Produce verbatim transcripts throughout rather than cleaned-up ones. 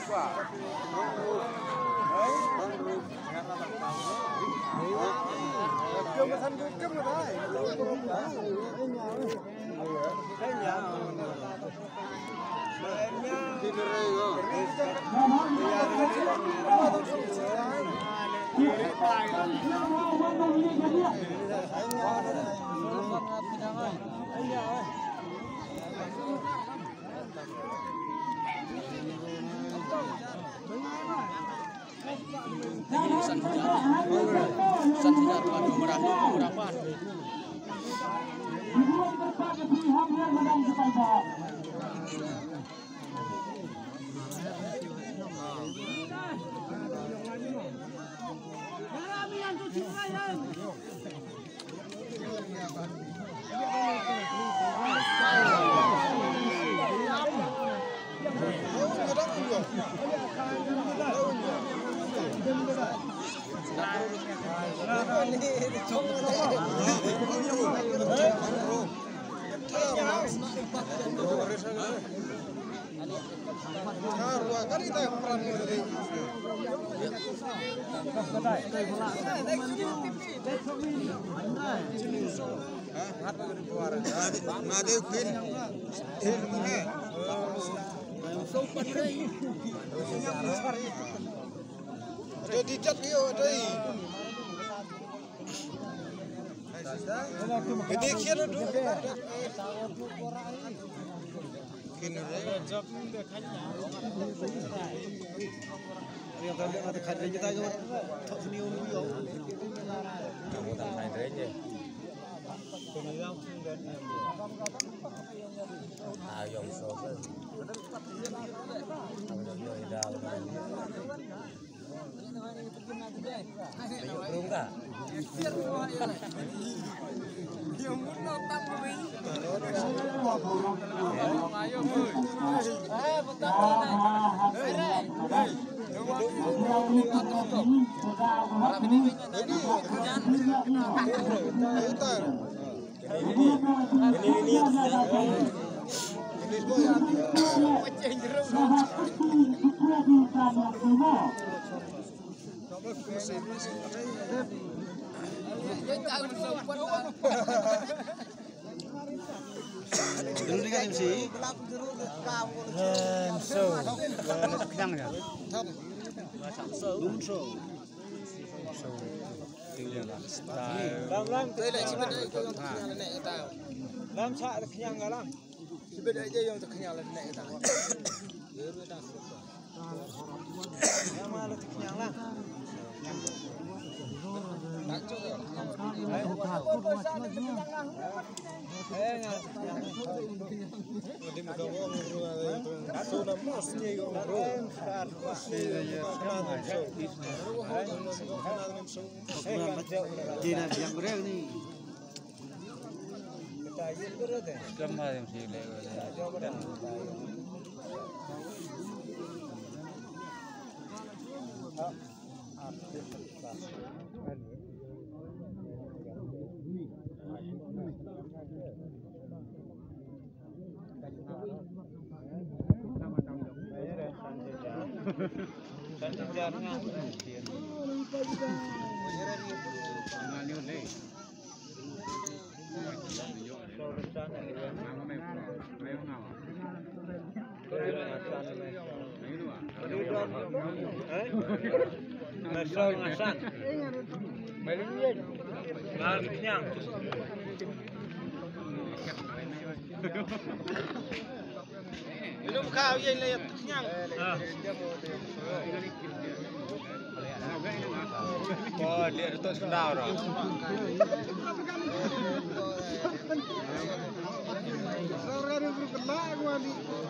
Chưa mà thân cũng rồi đấy. Cái nhà em nhá. Đi rồi rồi. Ini santijar, santijar kalau murah murah Jadi cat dia ada. Gede kira tu. Kini job ni khanya. Yang tadi ada khanya kita juga tak seni ulu yo. Kamu tak main aja. Ayo sobat. Ayo dah. Belum tak? Yang mau tak beli. Ayo beli. Eh, betul betul. Hei, hei. Malam ini ini kerjaan. Ini ini ini ini boy. Pecah jeruk. Dulu kan M C. So, kenyang ya. Dum so. So. Lam lam. Đây là chỉ bên đây tôi không kenyang lên này tao. Lam xạ là kenyang cả lam. Chỉ bên đây tôi không kenyang lên này tao. Dulu dah. Yang mana tu kenyang lah. Tak cukup. Ayo tak cukup macam-macam. Eh, yang kenyang. Di muka orang orang ada. Sudah masnya orang. Jinak yang berang ni. Kita ini berada. Gambar yang sih lewat. Mesra ngasan. Melingin. Ngar kenyang. Minum kau yang layak kenyang. Oh, dia itu sendau dah. Seorang yang berkelak gua ni.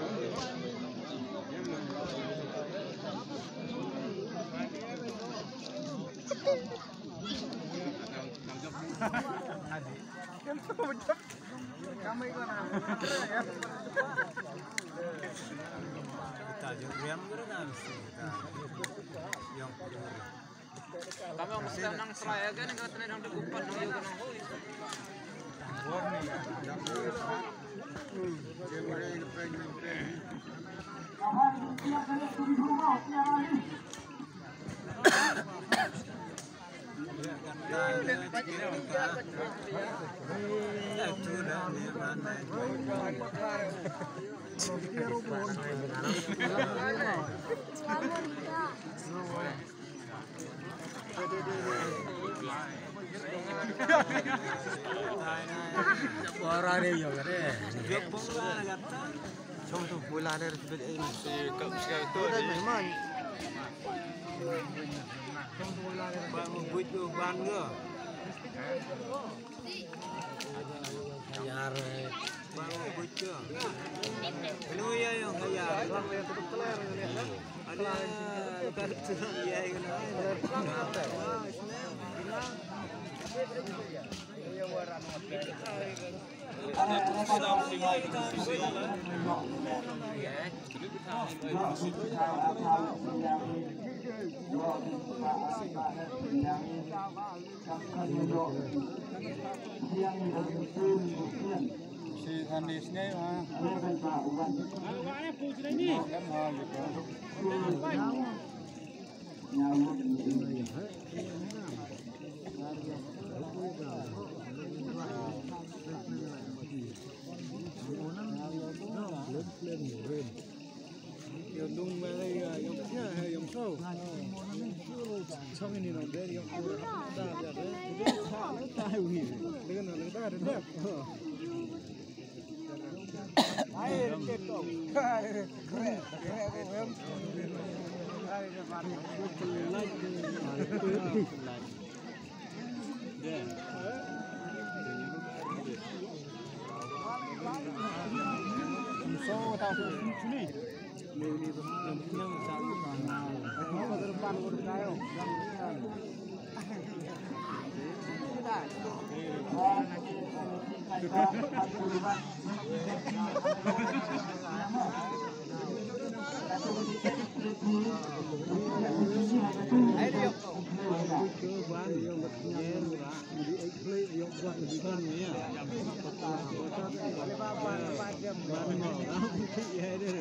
Kami kan kita jurem kan yang kami mesti nang selaya kan enggak tenan nang depan nang yo kan hoi warni jemre pengen Orang ni juga deh. Dia bola kata. Cuma tu bola dia sudah ini. Si kau sekarang tu memang. Cuma bola dia bangun buat tu bangga. Hayar. Bangun buat tu. Penuh ya yang hayar. Orang yang tu kelar ni. Ada kan tu ya yang si Anis ni ah. Mana putih ni? Lemah gitu. Yang dung malay yang punya yang show. Trong ini nanti yang kurang dah ada. Dia tahu ni. Dengan orang dah ada dah. Air ketok. Keren. Keren. Keren. So tahu sini. Ini tu yang yang satu mana. Mau ke depan ke depan. Ayo. Coba yang bertanya di ekle yang buat di sana ya. Boleh apa apa jam mana. Ya dia.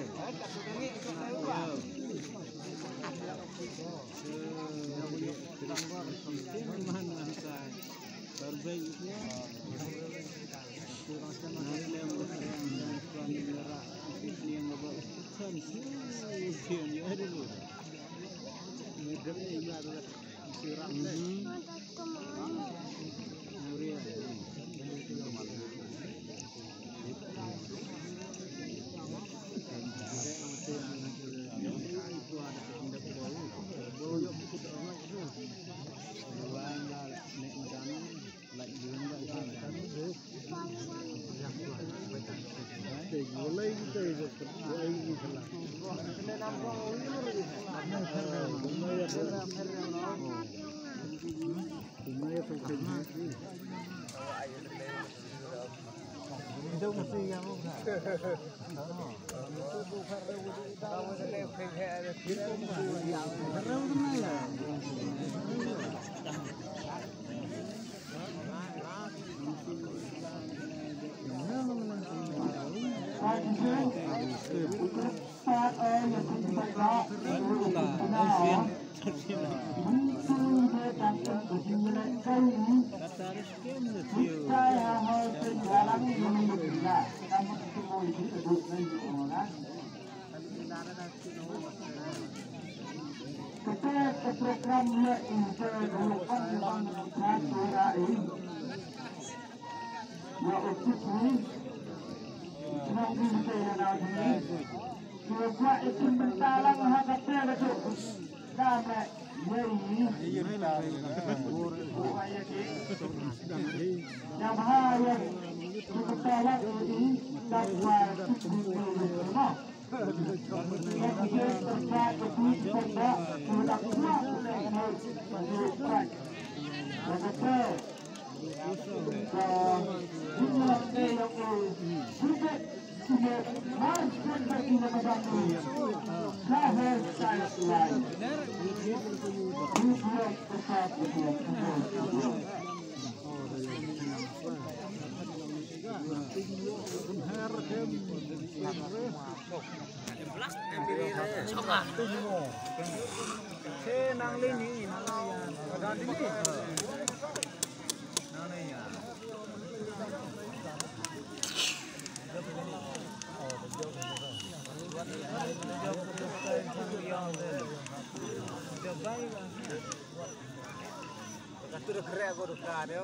Terbaiknya kurang nanti yang berkenan suami merah yang bawa ikan ujian ya dulu mudahnya ini adalah sirap ini muria mulai kita itu mulai kita lah. Itu mesti yang mana? Tahu saya fikir ada film yang baru mana? Coba itu mentalang hakatnya betul. Dame, yei. Yang bahaya mentalang ini dapat dibunuh. Yang dia terkait dengan benda sudah kuat dengan menjual. Betul. Jumlah yang sudah sudah masuk bagi membantu kahar saya lain. Tujuan tetap Senang lini, nang lini. Kata dah gerak aku dah dia.